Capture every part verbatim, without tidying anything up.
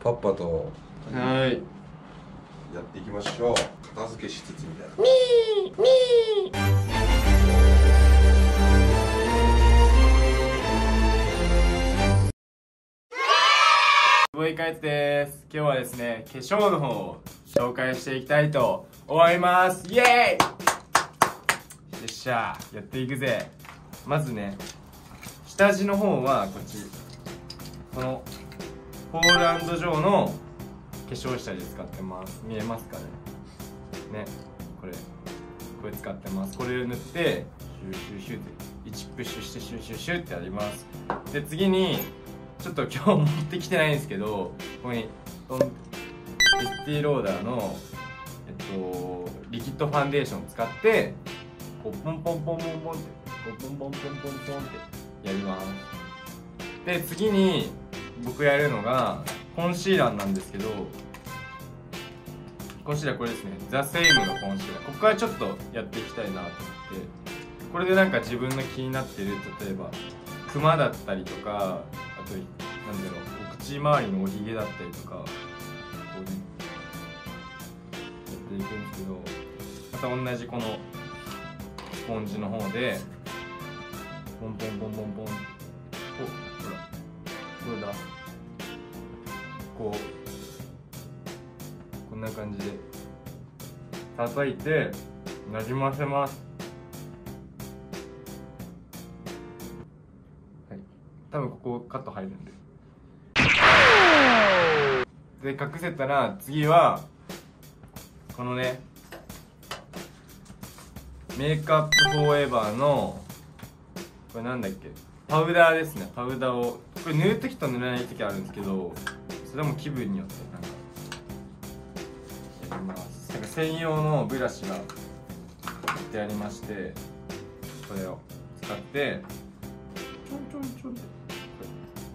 パッパとはい。 やっていきましょう。片付けしつつみたいな。 みーみーボイカイツです。今日はですね、化粧の方を紹介していきたいと思います。イエーイ。よっしゃ、やっていくぜ。まずね、下地の方はこっち、このポール&ジョーの化粧下地使ってます。見えますかね。ね、これこれ使ってます。これを塗ってシューシューシューっていちプッシュしてシューシューシューってやります。で次にちょっと今日持ってきてないんですけど、ここにエスティローダーのえっとリキッドファンデーションを使ってこうポンポンポンポンポンってこうポンポンポンポンポンってやります。で次に僕やるのがコンシーラーなんですけど、コンシーラーこれですね、ザ・セイムのコンシーラー。ここからちょっとやっていきたいなと思って、これでなんか自分の気になってる、例えばクマだったりとか、あとなんだろう、お口周りのおひげだったりとかこうねやっていくんですけど、また同じこのスポンジの方でポンポンポンポンポン、お、ほらこれだ、こうこんな感じで叩いてなじませます。はい、多分ここカット入るんで。で隠せたら次はこのね、メイクアップフォーエバーのこれなんだっけ、パウダーですね。パウダーをこれ塗るときと塗らないときあるんですけど、それも気分によってなんかやります。なんか専用のブラシが貼ってありまして、これを使ってちょんちょんちょんって、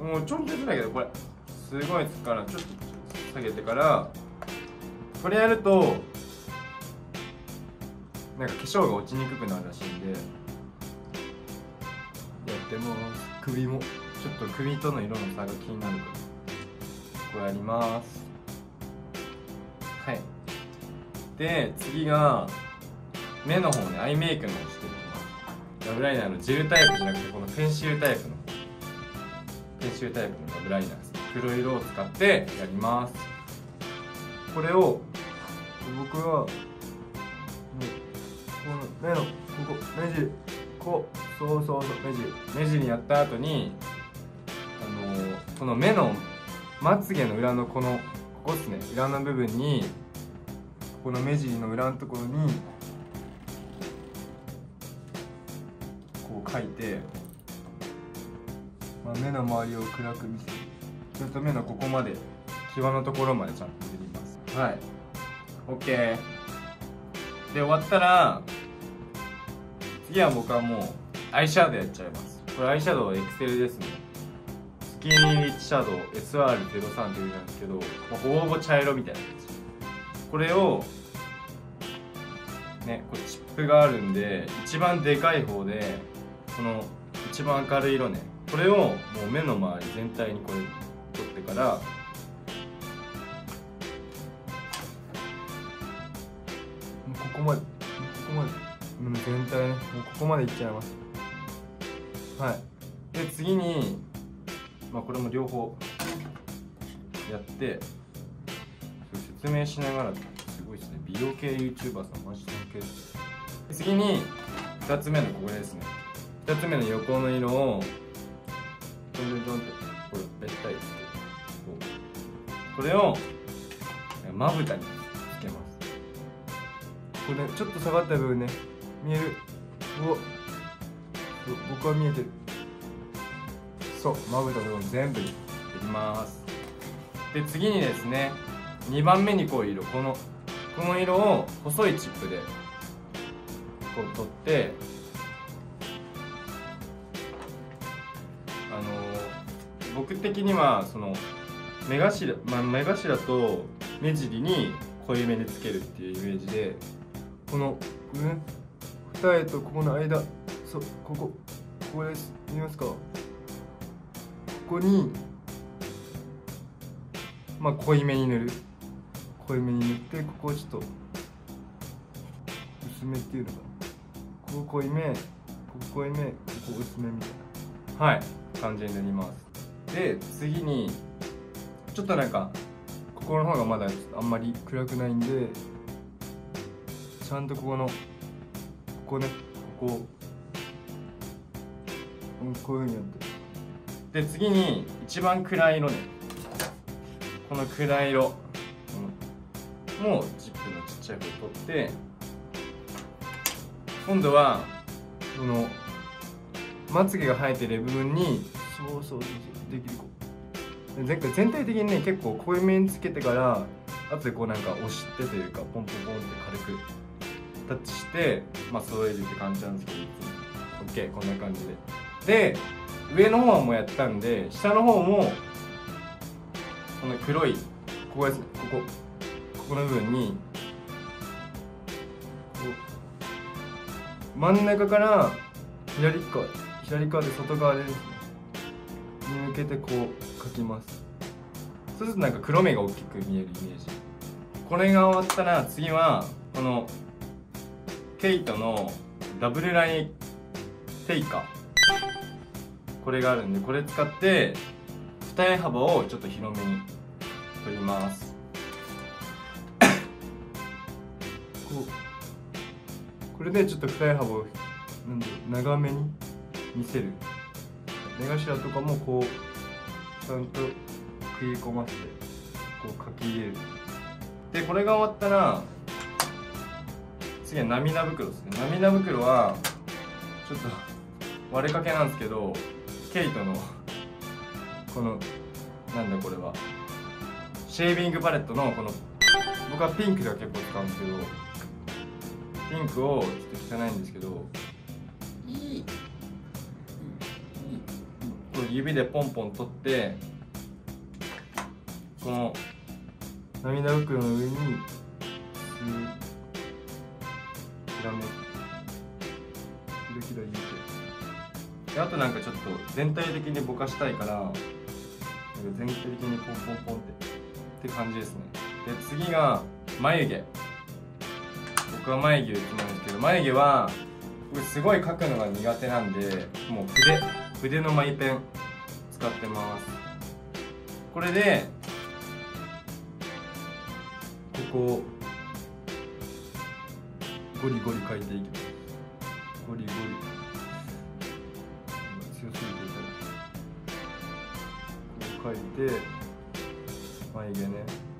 もうちょんちょんだけど、これすごいつくからちょっと下げてから、これやるとなんか化粧が落ちにくくなるらしいんでやってます。首もちょっと首との色の差が気になるからこれやります。はい。で次が目の方ね、アイメイクの方していきます。ラブライナーのジェルタイプじゃなくてこのペンシルタイプのペンシルタイプのラブライナーです。黒色を使ってやります。これを僕はこの目のここ目尻、こうそうそうそう目尻目尻やった後に、あのー、この目のまつげの裏のこのここですね、裏の部分にこの目尻の裏のところにこう描いて、まあ、目の周りを暗く見せる。ちょっと目のここまで際のところまでちゃんと塗ります。はい、 OK で終わったら次は僕はもうアイシャドウやっちゃいます。これアイシャドウエクセルですね。スキニーリッチシャドウ エスアールゼロさん というなんですけど、まあ、ほぼほぼ茶色みたいな感じ。これをね、これチップがあるんで一番でかい方でこの一番明るい色ね、これをもう目の周り全体にこれ取ってから、もうここまでここまで、うん、全体ね、もうここまでいっちゃいます。はい。で次にまあこれも両方やって説明しながら、すごいですね、美容系 YouTuber さんマジ尊敬です。次にふたつめのこれですね、ふたつめの横の色をちょんちょんちょんってこれべったりつけて、これをまぶたにつけます。これ、ね、ちょっと下がった部分ね見える。うわ、僕は見えてる。そう、まぶたの部分全部にやります。で次にですね、にばんめにこういう色、このこの色を細いチップでこう取って、あのー、僕的にはその目頭、まあ、目頭と目尻に濃いめにつけるっていうイメージで、このね、二重とここの間、そう、ここここです。見えますか？ここにまあ濃いめに塗る、濃いめに塗って、ここをちょっと薄めっていうのかな、ここ濃いめ、ここ濃いめ、ここ薄めみたいな、はい感じになります。で次にちょっとなんかここの方がまだあんまり暗くないんで、ちゃんとここのここね、こここういうふうにやって、で次に一番暗い色ね、この暗い色、うん、もうジップのちっちゃい方取って、今度はこのまつげが生えてる部分に、そうそうそうそう、できるこう前回全体的にね結構濃いめにつけてから、後でこうなんか押してというかポンポンポンって軽くタッチして、まあ揃えるって感じなんですけど、いつも OK こんな感じで。で上の方もやったんで、下の方もこの黒いここですね、ここここの部分にこう真ん中から左側左側で外側でですねに向けてこう描きます。そうするとなんか黒目が大きく見えるイメージ。これが終わったら次はこのケイトのダブルラインテイカー、これがあるんで、これ使って二重幅をちょっと広めに取ります。こうこれでちょっと二重幅をなんだろう、長めに見せる。目頭とかもこうちゃんと食い込ませてこう描き入れる。でこれが終わったら次は涙袋ですね。涙袋はちょっと割れかけなんですけど、ケイトのこのなんだこれはシェービングパレットのこの、僕はピンクが結構使うんですけど、ピンクをちょっと汚いんですけど、いいこれ指でポンポン取って、この涙袋の上にキラメキラキラ入れて、であとなんかちょっと全体的にぼかしたいから、なんか全体的にポンポンポンってって感じですね。で次が眉毛。僕は眉毛をいつもなんですけど、眉毛は僕すごい描くのが苦手なんで、もう筆筆のマイペン使ってます。これでここをゴリゴリ描いていきます。ゴリゴリ強すぎてこう描いて、眉毛ね、やっ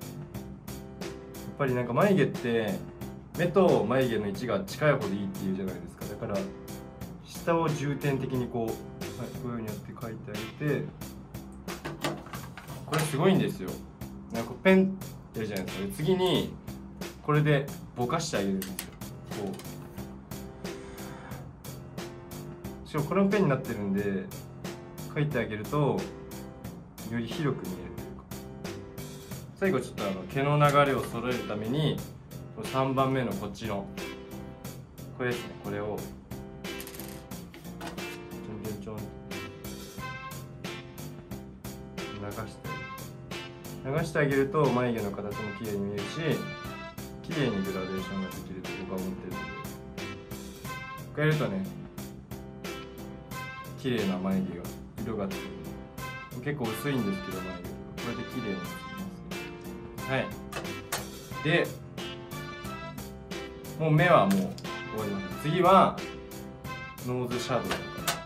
ぱりなんか眉毛って目と眉毛の位置が近いほどいいっていうじゃないですか。だから下を重点的にこう、はい、こういうふうにやって描いてあげて、これすごいんですよ。なんかペンやるじゃないですか。で次にこれでぼかしてあげるんですよ。こうしかもこれもペンになってるんで、描いてあげるとより広く見えるというか。最後ちょっとあの毛の流れを揃えるためにさんばんめのこっちのこれですね、これをちょんちょんちょん流して流してあげると眉毛の形も綺麗に見えるし、綺麗にグラデーションができると僕は思ってるので、こうやるとね綺麗な眉毛が色がつく。結構薄いんですけど眉毛とかこれで綺麗につきますね。はい。でもう目はもう終わります。次はノーズシャドウとか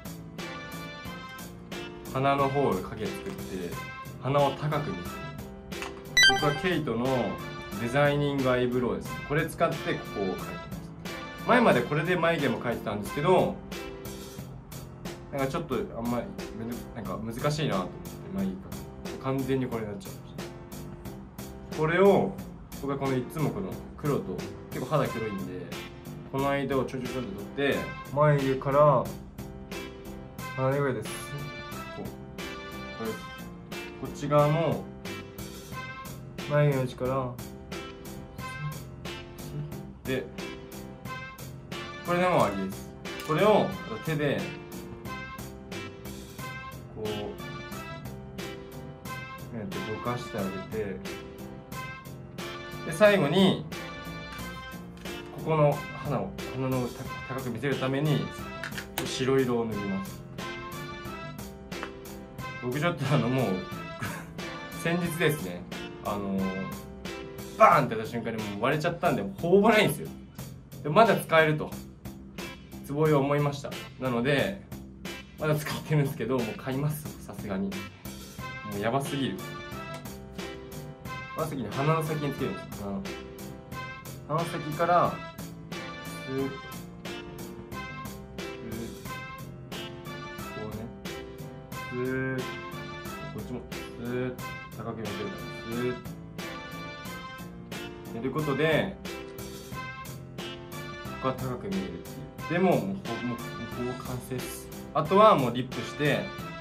鼻の方を影作って鼻を高く見せる。僕はケイトのデザイニングアイブロウですね。これ使ってここを描いてます。前までこれで眉毛も描いてたんですけど、なんかちょっとあんまりなんか難しいなと思って、まあいいか完全にこれになっちゃいました。これを僕はこのいつもこの黒と結構肌黒いんで、この間をちょちょちょっと取って眉毛から鼻毛ぐらいです。こうこれです。こっち側も眉毛の位置からで、これでも終わりです。これを手でこうやってってどかしてあげて、で最後にここの鼻を鼻の高く見せるために白色を塗ります。僕ちょっとあのもう先日ですね、あのバーンってやった瞬間にもう割れちゃったんでほぼないんですよ。でまだ使えるとつぼよ思いました。なのでまだ使ってるんですけど、もう買います、さすがに。もうやばすぎる。まず先に鼻の先につけるんですよ。鼻の先からスーッとこうね、スーッとこっちもスーッと高く見せるからスーッと寝ることでここは高く見えるっていう。でももうほぼもうほぼ完成です。あとはもうリップして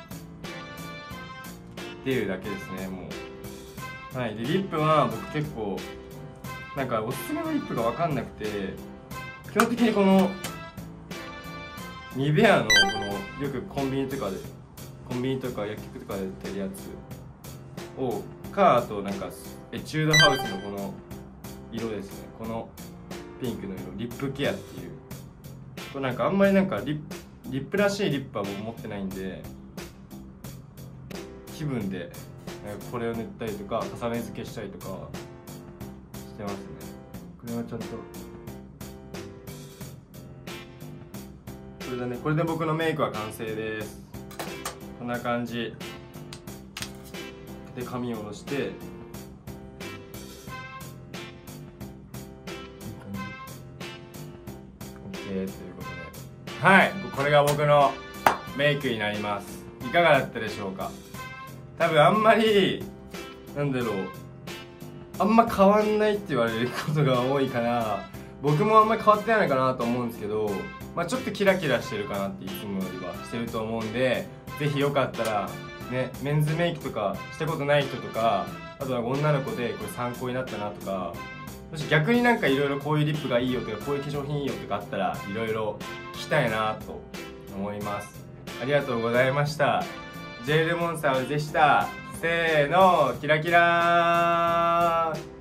っていうだけですね。もうはい。でリップは僕結構なんかおすすめのリップが分かんなくて、基本的にこのニベアのこのよくコンビニとかでコンビニとか薬局とかで売ってるやつをか、あとなんかエチュードハウスのこの色ですね、このピンクの色、リップケアっていう、これなんかあんまりなんかリップリップらしいリップは僕持ってないんで、気分でなんかこれを塗ったりとか重ね付けしたりとかしてますね。これはちゃんとこれだね。これで僕のメイクは完成です。こんな感じで髪を下ろして、いい感じ OK ということで、はい、これが僕のメイクになります。いかがだったでしょうか。多分あんまりなんだろう、あんま変わんないって言われることが多いから、僕もあんまり変わってないかなと思うんですけど、まあ、ちょっとキラキラしてるかなっていつもよりはしてると思うんで、ぜひよかったらね、メンズメイクとかしたことない人とか、あとは女の子でこれ参考になったなとか、もし逆になんかいろいろこういうリップがいいよとかこういう化粧品いいよとかあったらいろいろ聞きたいなと思います。ありがとうございました。ジェルモンスターでした。せーの、キラキラー。